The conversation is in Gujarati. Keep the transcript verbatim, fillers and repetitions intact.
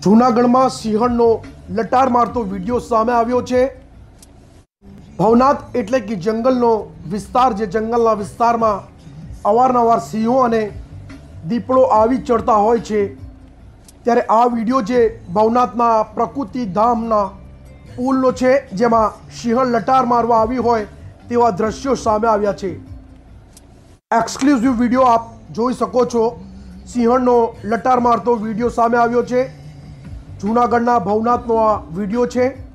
જૂનાગઢમાં સિંહણનો લટાર મારતો વિડીયો સામે આવ્યો છે। ભવનાથ એટલે કે જંગલનો વિસ્તાર, જે જંગલના વિસ્તારમાં અવારનવાર સિંહો અને દીપડો આવી ચડતા હોય છે, ત્યારે આ વિડીયો જે ભવનાથના પ્રકૃતિ ધામના પુલનો છે, જેમાં સિંહણ લટાર મારવા આવી હોય તેવા દ્રશ્યો સામે આવ્યા છે। એક્સક્લુઝિવ વિડીયો આપ જોઈ શકો છો। સિંહણનો લટાર મારતો વિડીયો સામે આવ્યો છે। જૂનાગઢના ભવનાથનો આ વિડીયો છે।